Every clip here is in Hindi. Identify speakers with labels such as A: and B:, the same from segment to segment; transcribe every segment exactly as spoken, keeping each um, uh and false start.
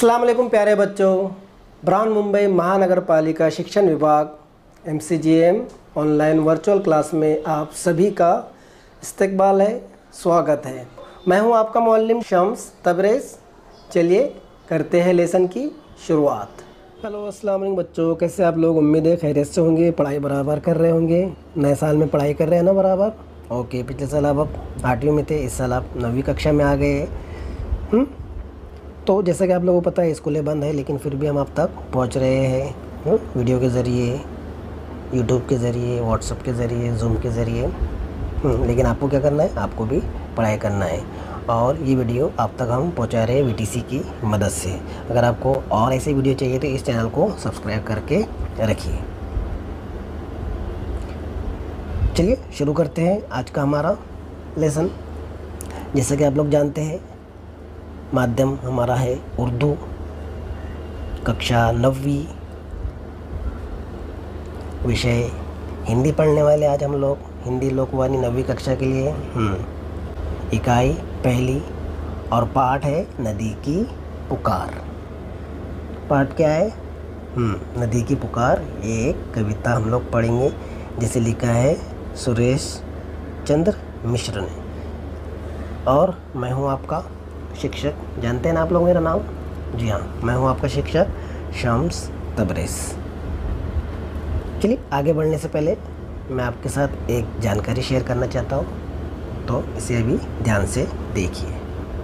A: अस्सलाम वालेकुम प्यारे बच्चों। ब्राउन मुंबई महानगर पालिका शिक्षण विभाग M C G M online virtual class में आप सभी का इस्तकबाल है, स्वागत है। मैं हूं आपका मौल्लिम शम्स तबरेज़। चलिए करते हैं लेसन की शुरुआत। हेलो अस्सलाम वालेकुम बच्चों, कैसे आप लोग? उम्मीद है खैरियत से होंगे, पढ़ाई बराबर कर रहे होंगे। नए साल में पढ़ाई कर रहे हैं ना बराबर? ओके, पिछले साल आप आठवीं में थे, इस साल आप नवीं कक्षा में आ गए हैं। तो जैसा कि आप लोगों को पता है स्कूलें बंद है, लेकिन फिर भी हम आप तक पहुंच रहे हैं हुँ? वीडियो के ज़रिए, यूट्यूब के ज़रिए, व्हाट्सएप के ज़रिए, जूम के ज़रिए। लेकिन आपको क्या करना है? आपको भी पढ़ाई करना है, और ये वीडियो आप तक हम पहुंचा रहे हैं वी टी सी की मदद से। अगर आपको और ऐसे वीडियो चाहिए तो इस चैनल को सब्सक्राइब करके रखिए। चलिए शुरू करते हैं आज का हमारा लेसन। जैसा कि आप लोग जानते हैं माध्यम हमारा है उर्दू, कक्षा नवीं, विषय हिंदी पढ़ने वाले आज हम लोग। हिंदी लोकवाणी नवीं कक्षा के लिए इकाई पहली, और पाठ है नदी की पुकार। पाठ क्या है? नदी की पुकार। ये एक कविता हम लोग पढ़ेंगे जिसे लिखा है सुरेश चंद्र मिश्र ने, और मैं हूँ आपका शिक्षक। जानते हैं ना आप लोग मेरा नाम? जी हाँ, मैं हूँ आपका शिक्षक शम्स तबरेज़। चलिए आगे बढ़ने से पहले मैं आपके साथ एक जानकारी शेयर करना चाहता हूँ, तो इसे अभी ध्यान से देखिए।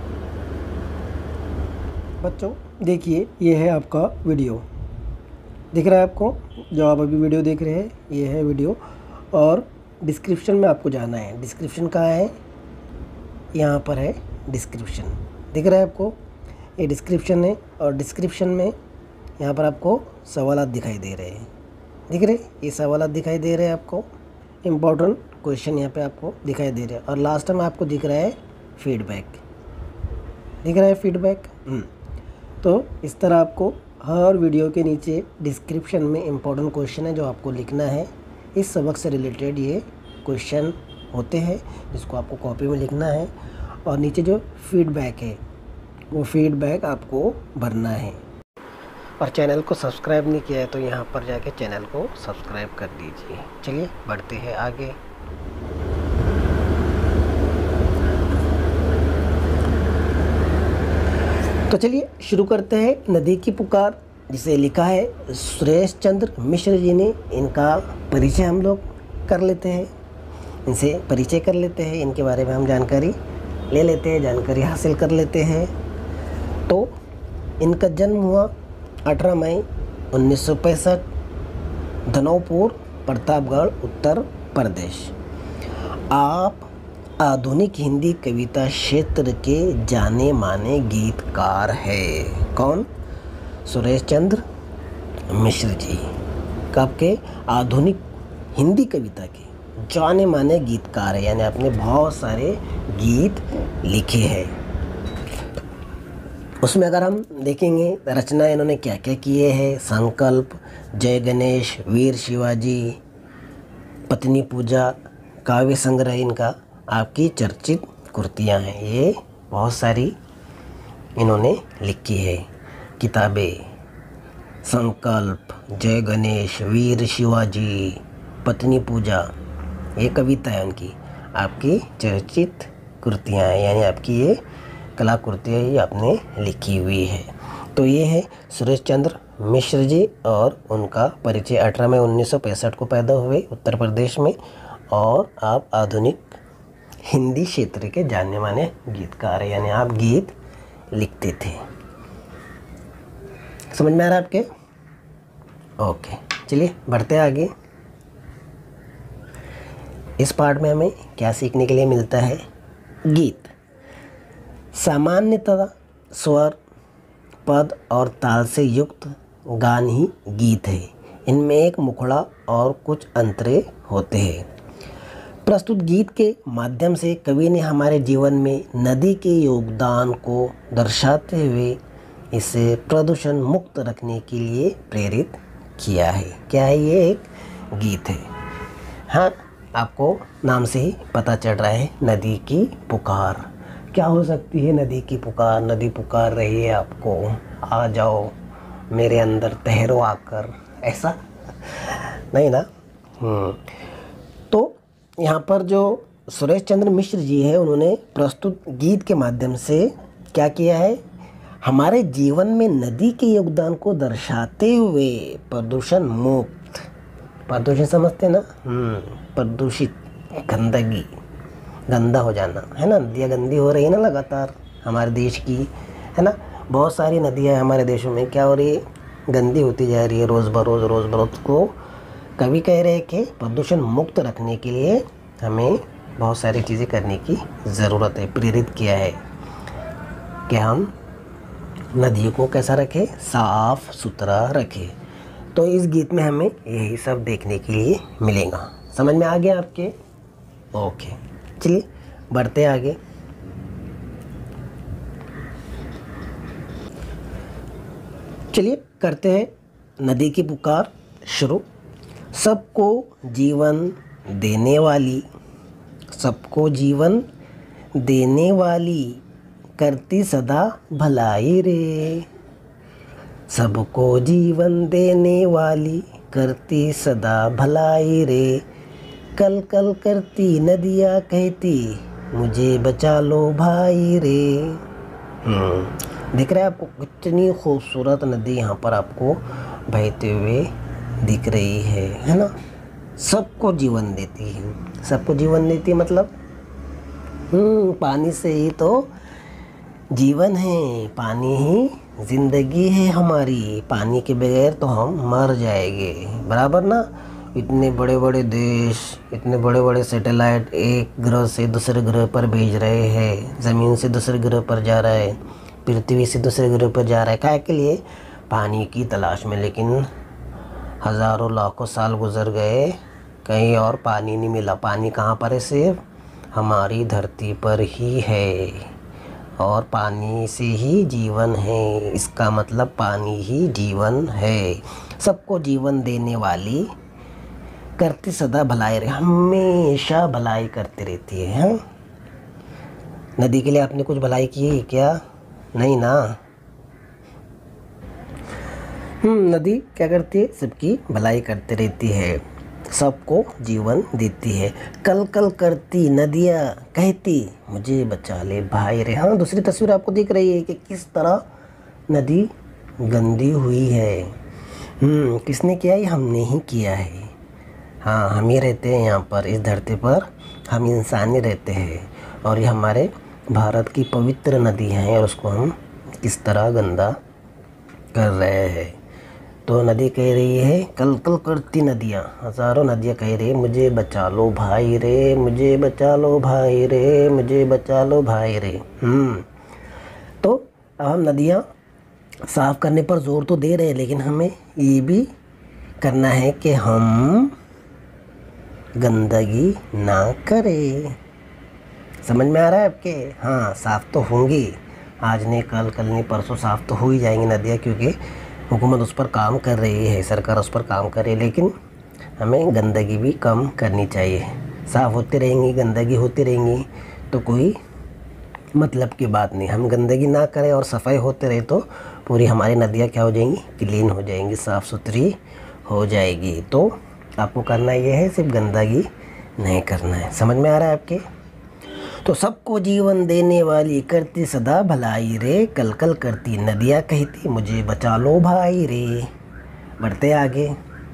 A: बच्चों देखिए, ये है आपका वीडियो, दिख रहा है आपको? जो आप अभी वीडियो देख रहे हैं ये है वीडियो, और डिस्क्रिप्शन में आपको जाना है। डिस्क्रिप्शन कहाँ है? यहाँ पर है डिस्क्रिप्शन, दिख रहा है आपको? ये डिस्क्रिप्शन है, और डिस्क्रिप्शन में यहाँ पर आपको सवालात दिखाई दे रहे हैं, दिख रहे? ये सवालात दिखाई दे रहे हैं आपको, इम्पोर्टेंट क्वेश्चन यहाँ पे आपको दिखाई दे रहे हैं, और लास्ट में आपको दिख रहा है फीडबैक, दिख रहा है फीडबैक। तो इस तरह आपको हर वीडियो के नीचे डिस्क्रिप्शन में इम्पोर्टेंट क्वेश्चन है जो आपको लिखना है। इस सबक से रिलेटेड ये क्वेश्चन होते हैं जिसको आपको कॉपी में लिखना है, और नीचे जो फीडबैक है वो फीडबैक आपको भरना है। और चैनल को सब्सक्राइब नहीं किया है तो यहाँ पर जाके चैनल को सब्सक्राइब कर दीजिए। चलिए बढ़ते हैं आगे। तो चलिए शुरू करते हैं नदी की पुकार, जिसे लिखा है सुरेश चंद्र मिश्र जी ने। इनका परिचय हम लोग कर लेते हैं, इनसे परिचय कर लेते हैं, इनके बारे में हम जानकारी ले लेते हैं, जानकारी हासिल कर लेते हैं। तो इनका जन्म हुआ अठारह मई उन्नीस सौ पैंसठ, धनौपुर, प्रतापगढ़, उत्तर प्रदेश। आप आधुनिक हिंदी कविता क्षेत्र के जाने माने गीतकार हैं। कौन? सुरेश चंद्र मिश्र जी। कब के? आधुनिक हिंदी कविता के जाने माने गीतकार है, यानी आपने बहुत सारे गीत लिखे हैं। उसमें अगर हम देखेंगे रचना इन्होंने क्या क्या किए हैं: संकल्प, जय गणेश, वीर शिवाजी, पत्नी पूजा, काव्य संग्रह, इनका आपकी चर्चित कृतियां हैं। ये बहुत सारी इन्होंने लिखी है किताबें। संकल्प, जय गणेश, वीर शिवाजी, पत्नी पूजा, ये कविता है उनकी, आपकी चर्चित कृतियाँ हैं, यानी आपकी ये कलाकृतियाँ ही आपने लिखी हुई है। तो ये है सुरेश चंद्र मिश्र जी, और उनका परिचय अठारह मई उन्नीस सौ पैंसठ को पैदा हुए उत्तर प्रदेश में, और आप आधुनिक हिंदी क्षेत्र के जानने माने गीतकार हैं, यानी आप गीत लिखते थे। समझ में आ रहा है आपके? ओके, चलिए बढ़ते हैं आगे। इस पाठ में हमें क्या सीखने के लिए मिलता है? गीत सामान्यतः स्वर, पद और ताल से युक्त गान ही गीत है। इनमें एक मुखड़ा और कुछ अंतरे होते हैं। प्रस्तुत गीत के माध्यम से कवि ने हमारे जीवन में नदी के योगदान को दर्शाते हुए इसे प्रदूषण मुक्त रखने के लिए प्रेरित किया है। क्या है? ये एक गीत है। हाँ, आपको नाम से ही पता चल रहा है, नदी की पुकार। क्या हो सकती है नदी की पुकार? नदी पुकार रही है आपको, आ जाओ मेरे अंदर तैरो आकर, ऐसा नहीं ना। हम्म तो यहाँ पर जो सुरेश चंद्र मिश्र जी है, उन्होंने प्रस्तुत गीत के माध्यम से क्या किया है, हमारे जीवन में नदी के योगदान को दर्शाते हुए प्रदूषण मुक्त, प्रदूषण समझते ना, हम्म प्रदूषित, गंदगी, गंदा हो जाना है ना, नदियाँ गंदी हो रही है ना लगातार हमारे देश की, है ना। बहुत सारी नदियाँ हमारे देशों में क्या हो रही है, गंदी होती जा रही है रोज़ बरोज़ रोज़ बरोज़ को कवि कह रहे हैं कि प्रदूषण मुक्त रखने के लिए हमें बहुत सारी चीज़ें करने की ज़रूरत है। प्रेरित किया है कि हम नदियों को कैसा रखें, साफ़ सुथरा रखें। तो इस गीत में हमें यही सब देखने के लिए मिलेगा। समझ में आ गया आपके? ओके, चलिए बढ़ते आगे। चलिए करते हैं नदी की पुकार शुरू। सबको जीवन देने वाली, सबको जीवन देने वाली, करती सदा भलाई रे, सबको जीवन देने वाली, करती सदा भलाई रे, कल कल करती नदियाँ कहती मुझे बचा लो भाई रे। हम्म दिख रहा है आपको कितनी खूबसूरत नदी यहाँ पर आपको बहते हुए दिख रही है, है ना। सबको जीवन देती है, सबको जीवन देती है मतलब हम्म पानी से ही तो जीवन है, पानी ही ज़िंदगी है हमारी, पानी के बगैर तो हम मर जाएंगे, बराबर ना। इतने बड़े बड़े देश, इतने बड़े बड़े सैटेलाइट एक ग्रह से दूसरे ग्रह पर भेज रहे हैं, ज़मीन से दूसरे ग्रह पर जा रहा है, पृथ्वी से दूसरे ग्रह पर जा रहा है, क्या के लिए, पानी की तलाश में। लेकिन हज़ारों लाखों साल गुजर गए, कहीं और पानी नहीं मिला। पानी कहाँ पर है, सिर्फ हमारी धरती पर ही है, और पानी से ही जीवन है। इसका मतलब पानी ही जीवन है। सबको जीवन देने वाली, करती सदा भलाई रहे, हमेशा भलाई करती रहती है, हाँ? नदी के लिए आपने कुछ भलाई की है क्या? नहीं ना। हम्म नदी क्या करती है, सबकी भलाई करती रहती है, सबको जीवन देती है, कल कल करती नदियाँ कहती मुझे बचा ले भाई रे। हाँ, दूसरी तस्वीर आपको दिख रही है कि किस तरह नदी गंदी हुई है। हम्म किसने किया? ये हमने ही किया है। हाँ, हम ही रहते हैं यहाँ पर, इस धरती पर हम इंसान ही रहते हैं, और ये हमारे भारत की पवित्र नदी है, और उसको हम किस तरह गंदा कर रहे हैं। तो नदी कह रही है, कल कल करती नदियाँ, हज़ारों नदियाँ कह रही है मुझे बचा लो भाई रे, मुझे बचा लो भाई रे, मुझे बचा लो भाई रे। हम्म तो अब हम नदियाँ साफ़ करने पर ज़ोर तो दे रहे हैं, लेकिन हमें ये भी करना है कि हम गंदगी ना करें। समझ में आ रहा है आपके? हाँ, साफ़ तो होंगी, आज नहीं कल, कल नहीं परसों साफ़ तो हो ही जाएंगी नदियाँ, क्योंकि हुकूमत उस पर काम कर रही है, सरकार उस पर काम कर रही है। लेकिन हमें गंदगी भी कम करनी चाहिए। साफ़ होती रहेंगी, गंदगी होती रहेंगी तो कोई मतलब की बात नहीं। हम गंदगी ना करें और सफाई होते रहे तो पूरी हमारी नदियाँ क्या हो जाएंगी, क्लीन हो जाएंगी, साफ़ सुथरी हो जाएगी। तो आपको करना ये है, सिर्फ गंदगी नहीं करना है। समझ में आ रहा है आपके? तो सबको जीवन देने वाली, करती सदा भलाई रे, कल कल करती नदियाँ कहती मुझे बचा लो भाई रे। बढ़ते आगे।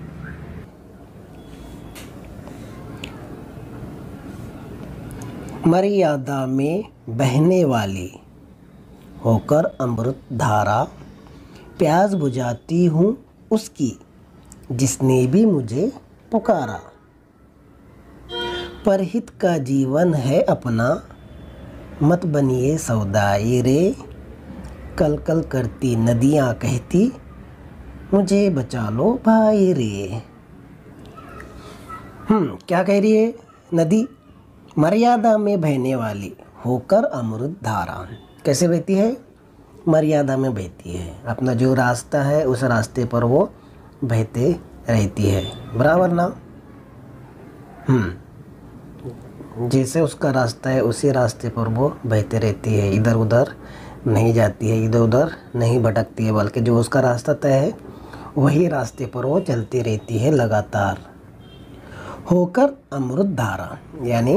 A: मर्यादा में बहने वाली, होकर अमृत धारा, प्यास बुझाती हूँ उसकी जिसने भी मुझे पुकारा। परहित का जीवन है अपना, मत बनिए सौदाई रे, कल कल करती नदियाँ कहती मुझे बचा लो भाई रे। हम्म क्या कह रही है नदी? मर्यादा में बहने वाली, होकर अमृत धारा। कैसे बहती है? मर्यादा में बहती है, अपना जो रास्ता है उस रास्ते पर वो बहते रहती है, बराबर ना। हम्म जैसे उसका रास्ता है उसी रास्ते पर वो बहते रहती है, इधर उधर नहीं जाती है, इधर उधर नहीं भटकती है, बल्कि जो उसका रास्ता तय है वही रास्ते पर वो चलती रहती है लगातार। होकर अमृत धारा, यानी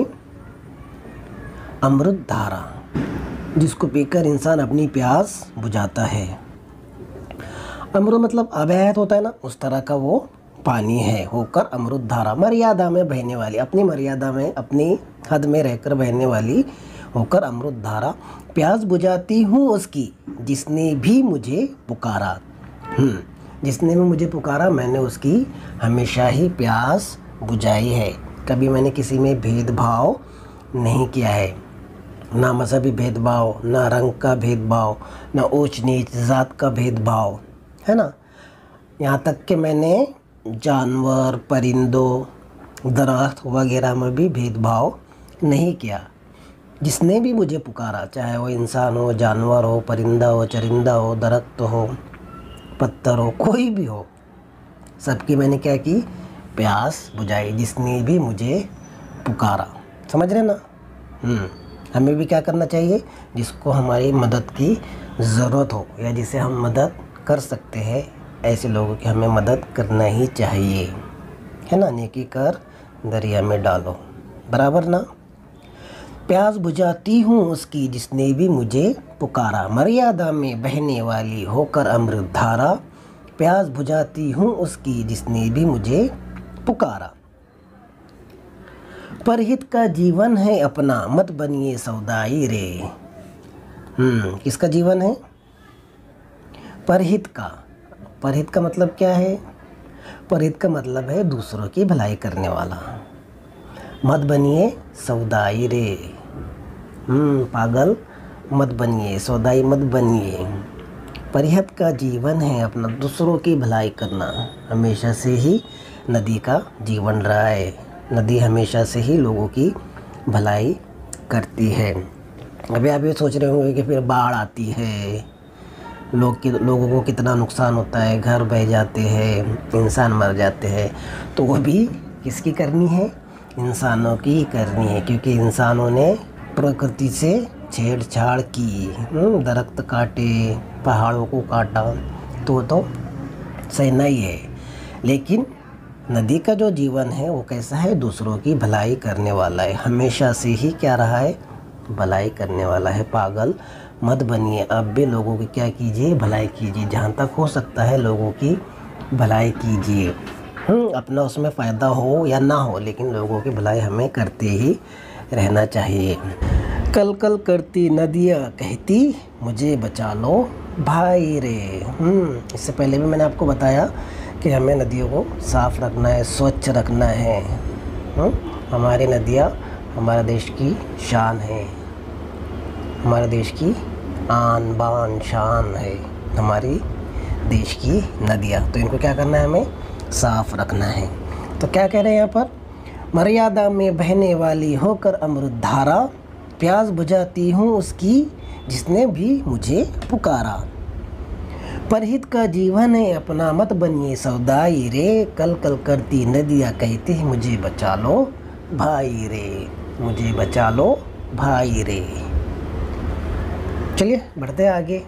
A: अमृत धारा जिसको पीकर इंसान अपनी प्यास बुझाता है। अमृत मतलब अवैध होता है ना, उस तरह का वो पानी है। होकर अमृत धारा, मर्यादा में बहने वाली, अपनी मर्यादा में, अपनी हद में रहकर बहने वाली, होकर अमृत धारा। प्यास बुझाती हूँ उसकी जिसने भी मुझे पुकारा। हम्म जिसने भी मुझे पुकारा मैंने उसकी हमेशा ही प्यास बुझाई है। कभी मैंने किसी में भेदभाव नहीं किया है, ना मज़हबी भेदभाव, ना रंग का भेदभाव, ना ऊंच नीच जात का भेदभाव, है ना। यहाँ तक कि मैंने जानवर, परिंदों, दरख्त वगैरह में भी भेदभाव नहीं किया। जिसने भी मुझे पुकारा, चाहे वो इंसान हो, जानवर हो, परिंदा हो, चरिंदा हो, दरख्त हो, पत्थर हो, कोई भी हो, सबकी मैंने क्या की, प्यास बुझाई। जिसने भी मुझे पुकारा, समझ रहे ना। हम्म हमें भी क्या करना चाहिए, जिसको हमारी मदद की ज़रूरत हो या जिसे हम मदद कर सकते हैं, ऐसे लोगों की हमें मदद करना ही चाहिए, है ना। नेकी कर दरिया में डालो, बराबर ना। प्यास बुझाती हूँ उसकी जिसने भी मुझे पुकारा, मर्यादा में बहने वाली होकर अमृत धारा। प्यास बुझाती हूँ उसकी जिसने भी मुझे पुकारा। परहित का जीवन है अपना, मत बनिए सौदाई रे। हम्म किसका जीवन है, परहित का। परहित का मतलब क्या है, परहित का मतलब है दूसरों की भलाई करने वाला। मत बनिए सौदाई रे, हम्म पागल मत बनिए, सौदाई मत बनिए। परहित का जीवन है अपना, दूसरों की भलाई करना हमेशा से ही नदी का जीवन रहा है। नदी हमेशा से ही लोगों की भलाई करती है। अभी आप ये सोच रहे होंगे कि फिर बाढ़ आती है, लोग की लोगों को कितना नुकसान होता है, घर बह जाते हैं, इंसान मर जाते हैं, तो वो भी किसकी करनी है, इंसानों की करनी है। क्योंकि इंसानों ने प्रकृति से छेड़छाड़ की, दरख्त काटे, पहाड़ों को काटा, तो तो सहना ही है। लेकिन नदी का जो जीवन है वो कैसा है, दूसरों की भलाई करने वाला है, हमेशा से ही क्या रहा है, भलाई करने वाला है। पागल मत बनिए, अब भी लोगों की क्या कीजिए, भलाई कीजिए। जहाँ तक हो सकता है लोगों की भलाई कीजिए। अपना उसमें फ़ायदा हो या ना हो, लेकिन लोगों की भलाई हमें करते ही रहना चाहिए। कल कल करती नदियाँ कहती मुझे बचा लो भाई रे। इससे पहले भी मैंने आपको बताया कि हमें नदियों को साफ़ रखना है, स्वच्छ रखना है। हमारी नदियाँ हमारे देश की शान है, हमारे देश की आन बान शान है हमारी देश की नदियाँ। तो इनको क्या करना है, हमें साफ़ रखना है। तो क्या कह रहे हैं यहाँ पर, मर्यादा में बहने वाली होकर अमृत धारा। प्यास बुझाती हूँ उसकी जिसने भी मुझे पुकारा। परहित का जीवन है अपना, मत बनिए सौदाई रे। कल कल करती नदियाँ कहती मुझे बचा लो भाई रे, मुझे बचा लो भाई रे। चलिए बढ़ते हैं आगे।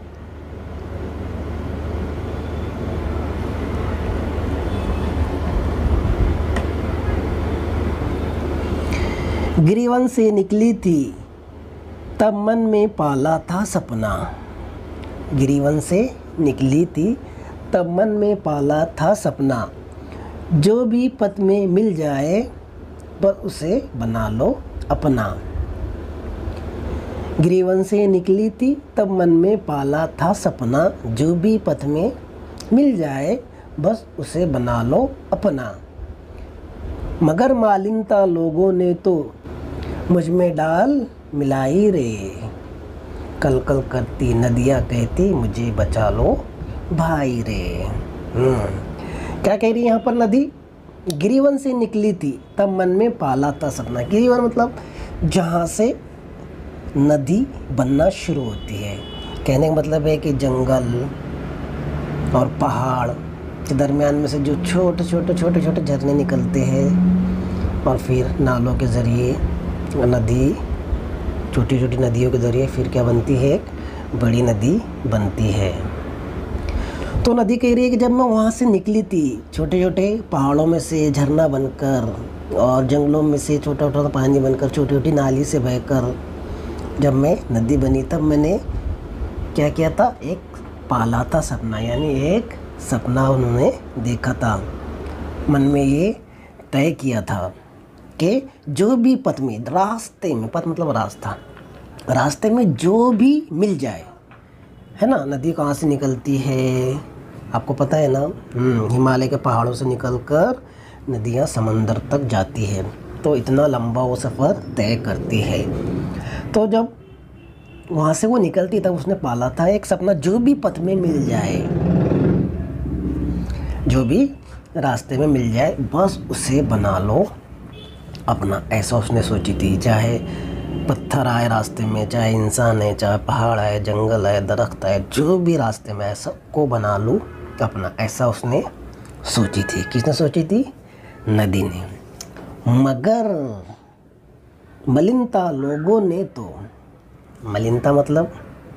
A: गिरिवन से निकली थी तब मन में पाला था सपना। गिरिवन से निकली थी तब मन में पाला था सपना। जो भी पथ में मिल जाए बस उसे बना लो अपना। गिरिवन से निकली थी तब मन में पाला था सपना। जो भी पथ में मिल जाए बस उसे बना लो अपना। मगर मालिनता लोगों ने तो मुझ में डाल मिलाई रे। कल कल करती नदियाँ कहती मुझे बचा लो भाई रे। क्या कह रही है यहाँ पर नदी, गिरिवन से निकली थी तब मन में पाला था सपना। गिरिवन मतलब जहाँ से नदी बनना शुरू होती है। कहने का मतलब है कि जंगल और पहाड़ के दरमियान में से जो छोटे छोटे छोटे छोटे झरने निकलते हैं और फिर नालों के ज़रिए नदी, छोटी छोटी नदियों के ज़रिए फिर क्या बनती है, एक बड़ी नदी बनती है। तो नदी कह रही है कि जब मैं वहाँ से निकली थी, छोटे छोटे पहाड़ों में से झरना बनकर और जंगलों में से छोटा छोटा पानी बनकर, छोटी छोटी नाली से बहकर जब मैं नदी बनी, तब मैंने क्या किया था, एक पाला था सपना, यानी एक सपना उन्होंने देखा था। मन में ये तय किया था कि जो भी पथ में, रास्ते में, पथ मतलब रास्ता, रास्ते में जो भी मिल जाए, है ना। नदी कहाँ से निकलती है, आपको पता है ना, हिमालय के पहाड़ों से निकलकर नदियाँ समंदर तक जाती है। तो इतना लंबा वो सफ़र तय करती है। तो जब वहाँ से वो निकलती तब उसने पाला था एक सपना, जो भी पथ में मिल जाए, जो भी रास्ते में मिल जाए, बस उसे बना लो अपना, ऐसा उसने सोची थी। चाहे पत्थर आए रास्ते में, चाहे इंसान है, चाहे पहाड़ है, जंगल है, दरख्त है, जो भी रास्ते में है सबको बना लूँ अपना, ऐसा उसने सोची थी। किसने सोची थी, नदी ने। मगर मलिनता लोगों ने तो, मलिनता मतलब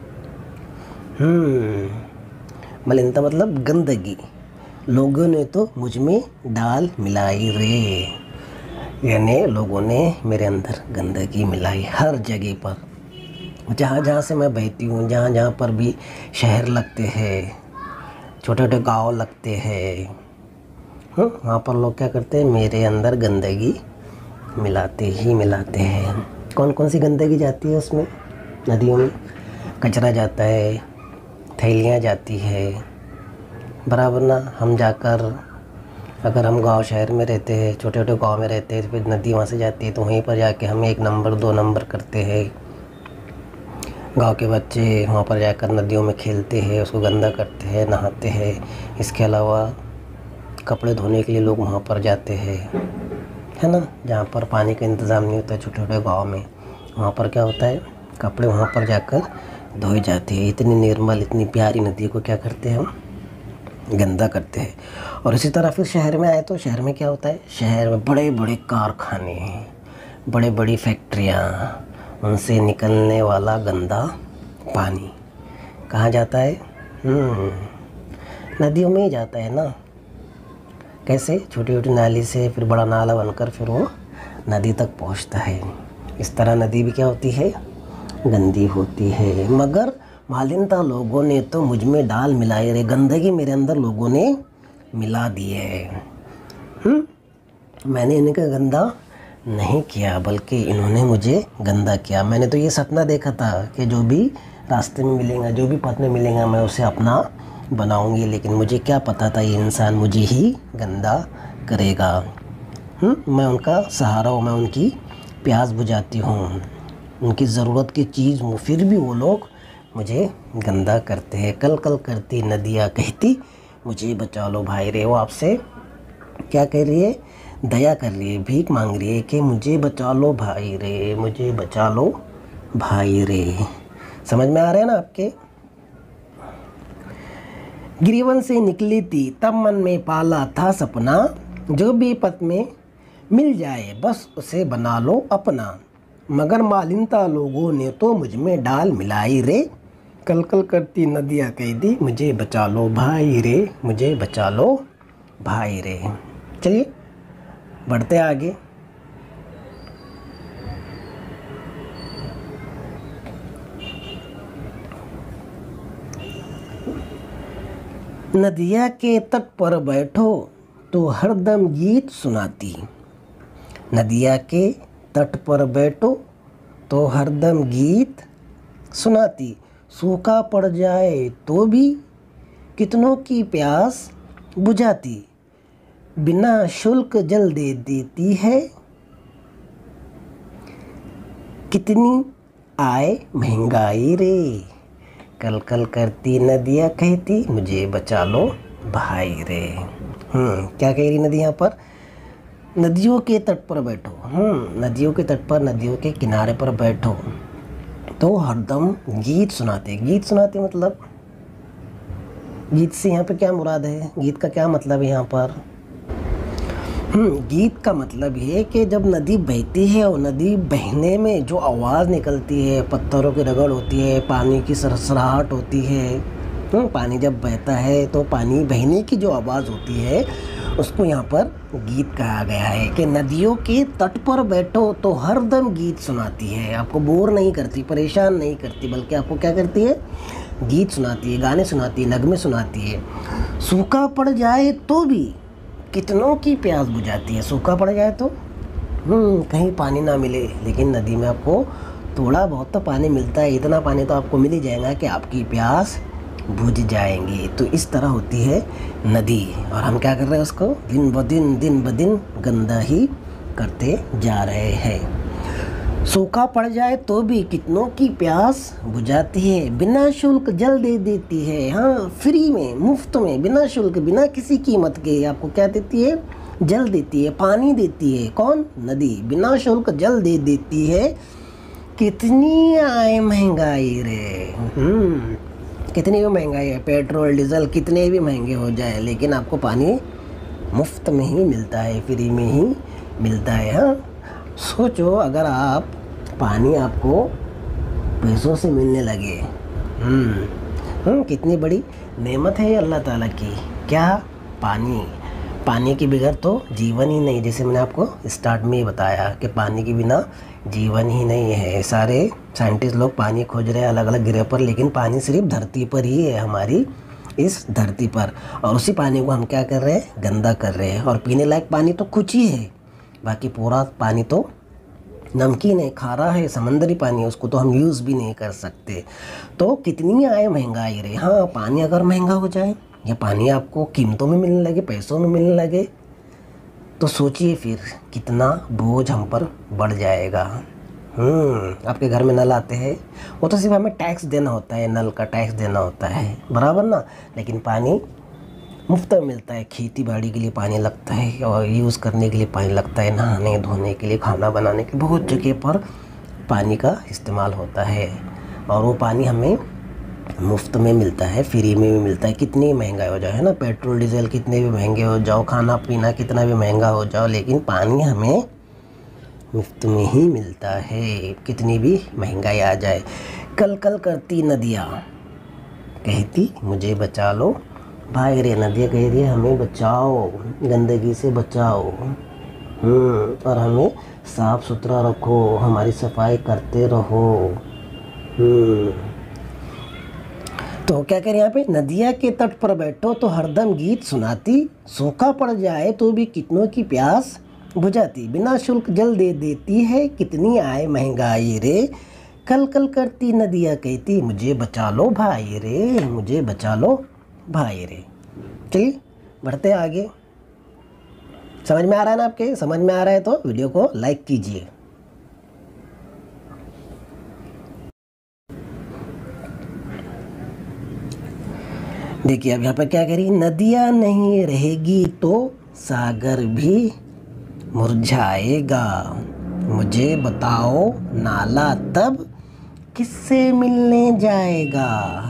A: हम्म मलिनता मतलब गंदगी, लोगों ने तो मुझ में डाल मिलाई रे, यानी लोगों ने मेरे अंदर गंदगी मिलाई हर जगह पर। जहाँ जहाँ से मैं बहती हूँ, जहाँ जहाँ पर भी शहर लगते हैं, छोटे छोटे गांव लगते हैं, वहाँ पर लोग क्या करते हैं, मेरे अंदर गंदगी मिलाते ही मिलाते हैं। कौन कौन सी गंदगी जाती है उसमें, नदियों में? कचरा जाता है, थैलियाँ जाती है, बराबर ना। हम जाकर, अगर हम गांव शहर में रहते हैं, छोटे छोटे गांव में रहते हैं, तो फिर नदी वहाँ से जाती है, तो वहीं पर जाके हम एक नंबर दो नंबर करते हैं। गांव के बच्चे वहाँ पर जाकर नदियों में खेलते हैं, उसको गंदा करते हैं, नहाते हैं। इसके अलावा कपड़े धोने के लिए लोग वहाँ पर जाते हैं, है ना। जहाँ पर पानी का इंतज़ाम नहीं होता है छोटे छोटे गाँव में, वहाँ पर क्या होता है, कपड़े वहाँ पर जाकर धोए जाते हैं। इतनी निर्मल, इतनी प्यारी नदी को क्या करते हैं हम, गंदा करते हैं। और इसी तरह फिर शहर में आए तो शहर में क्या होता है, शहर में बड़े बड़े कारखाने, बड़े बड़ी फैक्ट्रियाँ, उनसे निकलने वाला गंदा पानी कहाँ जाता है, नदियों में ही जाता है ना। कैसे, छोटी छोटी नाली से फिर बड़ा नाला बनकर फिर वो नदी तक पहुंचता है। इस तरह नदी भी क्या होती है, गंदी होती है। मगर मालिनता लोगों ने तो मुझ में डाल मिलाई रे, गंदगी मेरे अंदर लोगों ने मिला दी है। हम्म मैंने इनका गंदा नहीं किया, बल्कि इन्होंने मुझे गंदा किया। मैंने तो ये सपना देखा था कि जो भी रास्ते में मिलेगा, जो भी पथ में मिलेगा, मैं उसे अपना बनाऊंगी। लेकिन मुझे क्या पता था ये इंसान मुझे ही गंदा करेगा। हम्म मैं उनका सहारा हूँ, मैं उनकी प्यास बुझाती हूँ, उनकी ज़रूरत की चीज़ हूँ, फिर भी वो लोग मुझे गंदा करते हैं। कल कल करती नदियाँ कहती मुझे बचा लो भाई रे। वो आपसे क्या कह रही है, दया कर रही है, भीख मांग रही है कि मुझे बचा लो भाई रे, मुझे बचा लो भाई रे। समझ में आ रहा है ना आपके? गिरिवन से निकली थी तब मन में पाला था सपना, जो भी पथ में मिल जाए बस उसे बना लो अपना। मगर मालिनता लोगों ने तो मुझ में डाल मिलाई रे, कल कल करती नदियाँ कह दी मुझे बचा लो भाई रे, मुझे बचा लो भाई रे। चलिए बढ़ते आगे। नदिया के तट पर बैठो तो हरदम गीत सुनाती, नदिया के तट पर बैठो तो हरदम गीत सुनाती। सूखा पड़ जाए तो भी कितनों की प्यास बुझाती, बिना शुल्क जल दे देती है, कितनी आए महंगाई रे। कल कल करती नदियाँ कहती मुझे बचा लो भाई रे। हम्म क्या कह रही नदी यहाँ पर, नदियों के तट पर बैठो, हम्म नदियों के तट पर, नदियों के किनारे पर बैठो तो हरदम गीत सुनाते। गीत सुनाते मतलब, गीत से यहाँ पे क्या मुराद है, गीत का क्या मतलब है यहाँ पर? हम्म, गीत का मतलब ये है कि जब नदी बहती है और नदी बहने में जो आवाज़ निकलती है, पत्थरों की रगड़ होती है, पानी की सरसराहट होती है। हम्म, पानी जब बहता है तो पानी बहने की जो आवाज़ होती है उसको यहाँ पर गीत कहा गया है। कि नदियों के तट पर बैठो तो हरदम गीत सुनाती है, आपको बोर नहीं करती, परेशान नहीं करती, बल्कि आपको क्या करती है, गीत सुनाती है, गाने सुनाती है, नगमे सुनाती है। सूखा पड़ जाए तो भी कितनों की प्यास बुझाती है। सूखा पड़ जाए तो हम्म कहीं पानी ना मिले, लेकिन नदी में आपको थोड़ा बहुत तो पानी मिलता है, इतना पानी तो आपको मिल ही जाएगा कि आपकी प्यास बुझ जाएंगी। तो इस तरह होती है नदी, और हम क्या कर रहे हैं, उसको दिन ब दिन दिन ब दिन गंदा ही करते जा रहे हैं। सूखा पड़ जाए तो भी कितनों की प्यास बुझाती है, बिना शुल्क जल दे देती है। हाँ, फ्री में, मुफ्त में, बिना शुल्क, बिना किसी कीमत के आपको क्या देती है, जल देती है, पानी देती है। कौन? नदी। बिना शुल्क जल दे देती है। कितनी आए महंगाई रे, हम्म कितनी भी महंगाई है, पेट्रोल डीजल कितने भी महंगे हो जाए, लेकिन आपको पानी मुफ्त में ही मिलता है, फ्री में ही मिलता है। हाँ, सोचो अगर आप पानी आपको पैसों से मिलने लगे, हम्म हम्म कितनी बड़ी नेमत है ये अल्लाह ताला की। क्या? पानी। पानी के बगैर तो जीवन ही नहीं, जैसे मैंने आपको स्टार्ट में ही बताया कि पानी के बिना जीवन ही नहीं है। सारे साइंटिस्ट लोग पानी खोज रहे हैं अलग अलग ग्रह पर, लेकिन पानी सिर्फ धरती पर ही है, हमारी इस धरती पर। और उसी पानी को हम क्या कर रहे हैं, गंदा कर रहे हैं। और पीने लायक पानी तो कुछ ही है, बाकी पूरा पानी तो नमकीन है, खारा है, समंदरी पानी है, उसको तो हम यूज़ भी नहीं कर सकते। तो कितनी आए महंगाई रे। हाँ, पानी अगर महंगा हो जाए या पानी आपको कीमतों में मिलने लगे, पैसों में मिलने लगे, तो सोचिए फिर कितना बोझ हम पर बढ़ जाएगा। हम्म आपके घर में नल आते हैं, वो तो सिर्फ हमें टैक्स देना होता है, नल का टैक्स देना होता है, बराबर ना। लेकिन पानी मुफ्त में मिलता है, खेती बाड़ी के लिए पानी लगता है, और यूज़ करने के लिए पानी लगता है, नहाने धोने के लिए, खाना बनाने के लिए, बहुत जगह पर पानी का इस्तेमाल होता है। और वो पानी हमें मुफ्त में मिलता है, फ्री में भी मिलता है। कितनी महंगा हो जाए, है ना, पेट्रोल डीजल कितने भी महंगे हो जाओ, खाना पीना कितना भी महंगा हो जाओ, लेकिन पानी हमें मुफ्त में ही मिलता है, कितनी भी महंगाई आ जाए। कल कल करती नदियाँ कहती मुझे बचा लो भाई रे, नदियाँ कह रही है हमें बचाओ, गंदगी से बचाओ, हम्म और हमें साफ़ सुथरा रखो, हमारी सफाई करते रहो। हम्म तो क्या करें यहाँ पे, नदिया के तट पर बैठो तो हरदम गीत सुनाती, सूखा पड़ जाए तो भी कितनों की प्यास बुझाती, बिना शुल्क जल दे देती है, कितनी आए महंगाई रे। कल कल करती नदिया कहती मुझे बचा लो भाई रे, मुझे बचा लो भाई रे। चलिए बढ़ते आगे। समझ में आ रहा है ना आपके? समझ में आ रहा है तो वीडियो को लाइक कीजिए। देखिए अब यहाँ पर क्या करी, नदियाँ नहीं रहेगी तो सागर भी मुरझाएगा, मुझे बताओ नाला तब किससे मिलने जाएगा।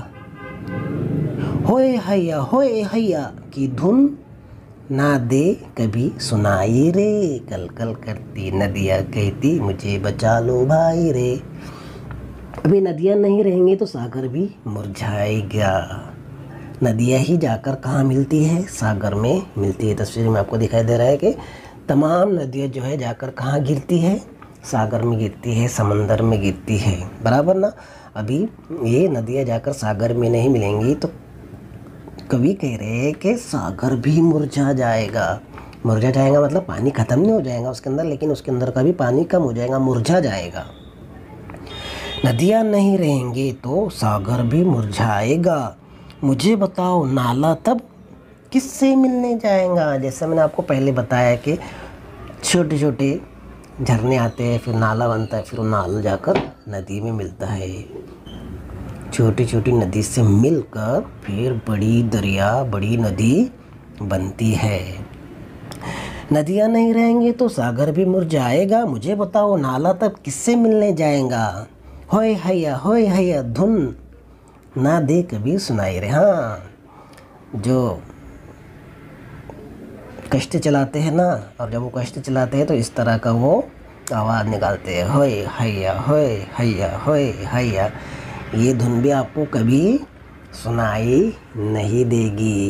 A: होए हैया होए हैया की धुन ना दे कभी सुनाई रे, कल कल करती नदियाँ कहती मुझे बचा लो भाई रे। अभी नदियाँ नहीं रहेंगी तो सागर भी मुरझाएगा। नदियाँ ही जाकर कहाँ मिलती है, सागर में मिलती है। तस्वीर में आपको दिखाई दे रहा है कि तमाम नदियाँ जो है जाकर कहाँ गिरती है, सागर में गिरती है, समंदर में गिरती है, बराबर ना। अभी ये नदियाँ जाकर सागर में नहीं मिलेंगी तो कवि कह रहे हैं कि सागर भी मुरझा जाएगा। मुरझा जाएगा मतलब पानी ख़त्म नहीं हो जाएगा उसके अंदर, लेकिन उसके अंदर का भी पानी कम हो जाएगा, मुरझा जाएगा। नदियाँ नहीं रहेंगी तो सागर भी मुरझाएगा, मुझे बताओ नाला तब किससे मिलने जाएगा। जैसे मैंने आपको पहले बताया कि छोटे छोटे झरने आते हैं, फिर नाला बनता है, फिर वो नाला जाकर नदी में मिलता है। छोटी छोटी नदी से मिलकर फिर बड़ी दरिया, बड़ी नदी बनती है। नदियाँ नहीं रहेंगी तो सागर भी मुरझाएगा, मुझे बताओ नाला तब किससे मिलने जाएगा। होए हैया होए हैया धुन ना दे कभी सुनाई रे। हाँ, जो कश्ती चलाते हैं ना, और जब वो कश्ती चलाते हैं तो इस तरह का वो आवाज़ निकालते हैं, होए हैया होए हैया होए हैया। ये धुन भी आपको कभी सुनाई नहीं देगी।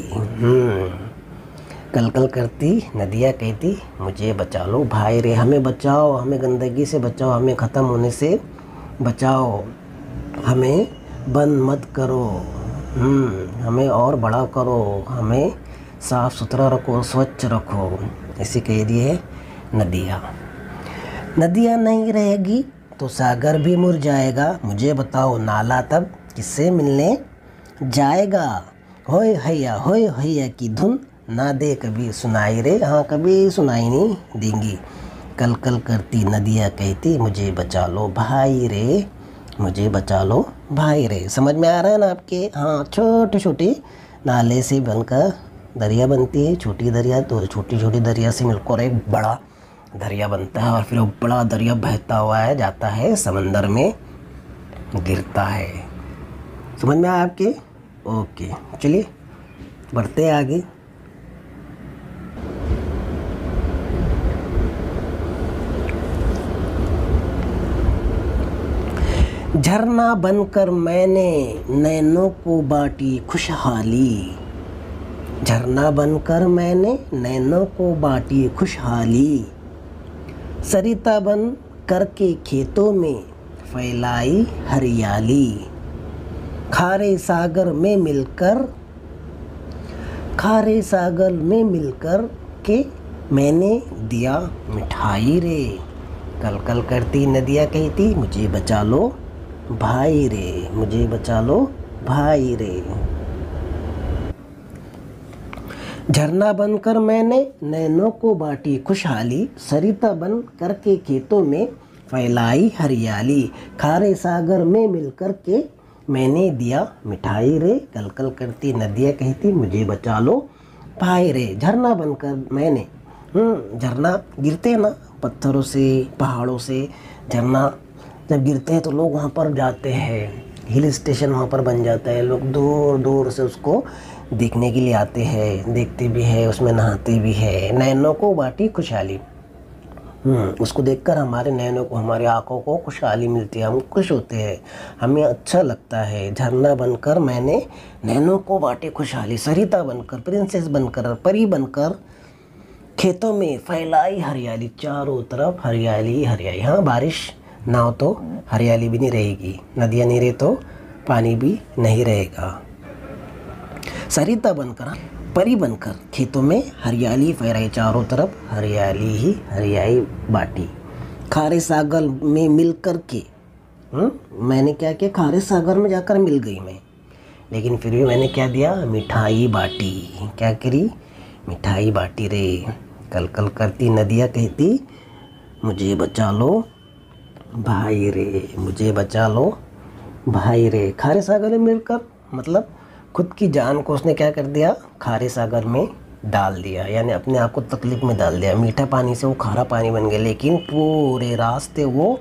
A: कल कल करती नदियाँ कहती मुझे बचा लो भाई रे, हमें बचाओ, हमें गंदगी से बचाओ, हमें ख़त्म होने से बचाओ, हमें बंद मत करो, हमें और बड़ा करो, हमें साफ़ सुथरा रखो, स्वच्छ रखो। ऐसी कह रही है नदियाँ। नदियाँ नहीं रहेगी तो सागर भी मुरझाएगा, मुझे बताओ नाला तब किससे मिलने जाएगा। होए हैया होए हैया की धुन ना दे कभी सुनाई रे, हाँ कभी सुनाई नहीं देंगी। कल कल करती नदियाँ कहती मुझे बचा लो भाई रे, मुझे बचा लो भाई रे। समझ में आ रहा है ना आपके? हाँ, छोटे छोटे नाले से बनकर दरिया बनती है, छोटी दरिया तो छोटी छोटी दरिया से मिलकर एक बड़ा दरिया बनता है, और फिर वो बड़ा दरिया बहता हुआ है जाता है समंदर में गिरता है। समझ में आया आपके? ओके, चलिए बढ़ते हैं आगे। झरना बनकर मैंने नैनों को बांटी खुशहाली, झरना बनकर मैंने नैनों को बांटी खुशहाली, सरिता बन करके खेतों में फैलाई हरियाली, खारे सागर में मिलकर खारे सागर में मिलकर के मैंने दिया मिठाई रे। कल कल करती नदियाँ कहती मुझे बचा लो भाई रे, मुझे बचा लो भाई रे। झरना बनकर मैंने नैनों को बांटी खुशहाली, सरिता बन करके खेतों में फैलाई हरियाली, खारे सागर में मिलकर के मैंने दिया मिठाई रे। कल कल करती नदियाँ कहती मुझे बचा लो भाई रे। झरना बनकर मैंने, झरना गिरते हैं ना पत्थरों से, पहाड़ों से, झरना जब गिरते हैं तो लोग वहाँ पर जाते हैं, हिल स्टेशन वहाँ पर बन जाता है, लोग दूर दूर से उसको देखने के लिए आते हैं, देखते भी है, उसमें नहाते भी है। नैनों को बांटी खुशहाली, उसको देखकर हमारे नैनों को, हमारी आँखों को खुशहाली मिलती है, हम खुश होते हैं, हमें अच्छा लगता है। झरना बनकर मैंने नैनों को बांटी खुशहाली, सरिता बनकर, प्रिंसेस बनकर, परी बनकर खेतों में फैलाई हरियाली, चारों तरफ हरियाली हरियाली। हाँ, बारिश ना हो तो हरियाली भी नहीं रहेगी, नदियाँ नहीं रहे तो पानी भी नहीं रहेगा। सरिता बनकर, परी बनकर खेतों में हरियाली फैलाई, चारों तरफ हरियाली ही हरियाली बाटी, खारे सागर में मिल कर के हुँ? मैंने क्या किया, खारे सागर में जाकर मिल गई मैं, लेकिन फिर भी मैंने क्या दिया, मिठाई बाटी। क्या करी, मिठाई बाटी रे। कल कल करती नदियाँ कहती मुझे बचा लो भाई रे, मुझे बचा लो भाई रे। खारे सागर में मिलकर मतलब खुद की जान को उसने क्या कर दिया, खारे सागर में डाल दिया, यानी अपने आप को तकलीफ में डाल दिया। मीठा पानी से वो खारा पानी बन गया, लेकिन पूरे रास्ते वो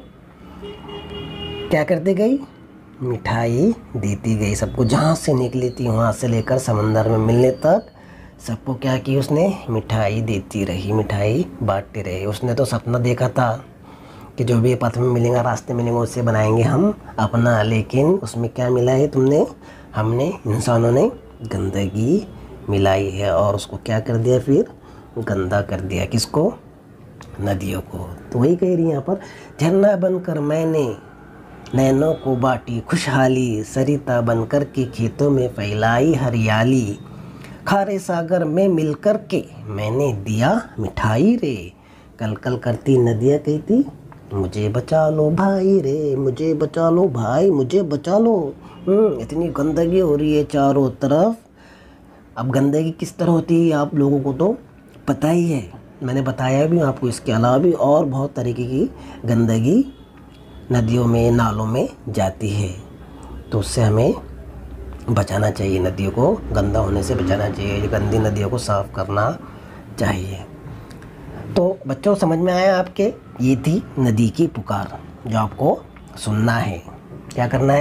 A: क्या करती गई, मिठाई देती गई सबको। जहाँ से निकली थी वहाँ से लेकर समंदर में मिलने तक सबको क्या की उसने, मिठाई देती रही, मिठाई बांटती रही। उसने तो सपना देखा था कि जो भी पथ में मिलेगा, रास्ते मिलेंगे, उससे बनाएंगे हम अपना, लेकिन उसमें क्या मिला है तुमने, हमने इंसानों ने गंदगी मिलाई है, और उसको क्या कर दिया, फिर गंदा कर दिया। किसको, नदियों को। तो वही कह रही है यहाँ पर, झरना बनकर मैंने नैनों को बांटी खुशहाली, सरिता बनकर के खेतों में फैलाई हरियाली, खारे सागर में मिलकर के मैंने दिया मिठाई रे। कल कल करती नदियाँ कहती मुझे बचा लो भाई रे, मुझे बचा लो भाई, मुझे बचा लो। इतनी गंदगी हो रही है चारों तरफ। अब गंदगी किस तरह होती है आप लोगों को तो पता ही है, मैंने बताया भी आपको। इसके अलावा भी और बहुत तरीके की गंदगी नदियों में, नालों में जाती है, तो उससे हमें बचाना चाहिए। नदियों को गंदा होने से बचाना चाहिए, गंदी नदियों को साफ़ करना चाहिए। तो बच्चों समझ में आया आपके, ये थी नदी की पुकार, जो आपको सुनना है। क्या करना है,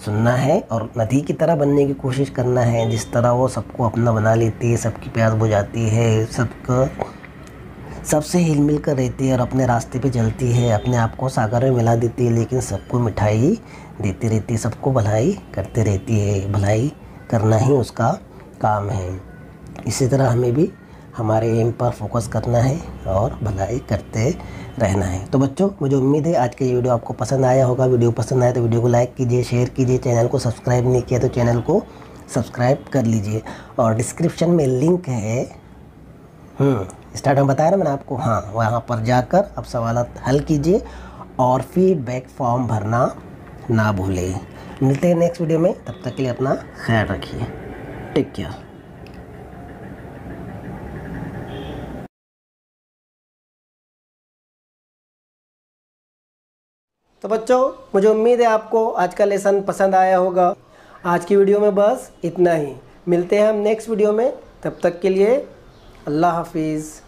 A: सुनना है और नदी की तरह बनने की कोशिश करना है, जिस तरह वो सबको अपना बना लेती है, सबकी प्यास बुझाती है, सबका सबसे हिल मिल कर रहती है और अपने रास्ते पे चलती है, अपने आप को सागर में मिला देती है, लेकिन सबको मिठाई देती रहती है, सबको भलाई करते रहती है। भलाई करना ही उसका काम है। इसी तरह हमें भी हमारे एम पर फोकस करना है और भलाई करते रहना है। तो बच्चों, मुझे उम्मीद है आज का ये वीडियो आपको पसंद आया होगा। वीडियो पसंद आया तो वीडियो को लाइक कीजिए, शेयर कीजिए। चैनल को सब्सक्राइब नहीं किया तो चैनल को सब्सक्राइब कर लीजिए। और डिस्क्रिप्शन में लिंक है, हम्म स्टार्ट में बताया ना मैंने आपको, हाँ वहाँ पर जाकर अब सवाल हल कीजिए और फीडबैक फॉर्म भरना ना भूलें। मिलते हैं नेक्स्ट वीडियो में, तब तक के लिए अपना ख्याल रखिए। Take care. तो बच्चों, मुझे उम्मीद है आपको आज का लेसन पसंद आया होगा। आज की वीडियो में बस इतना ही। मिलते हैं हम नेक्स्ट वीडियो में, तब तक के लिए अल्लाह हाफिज़।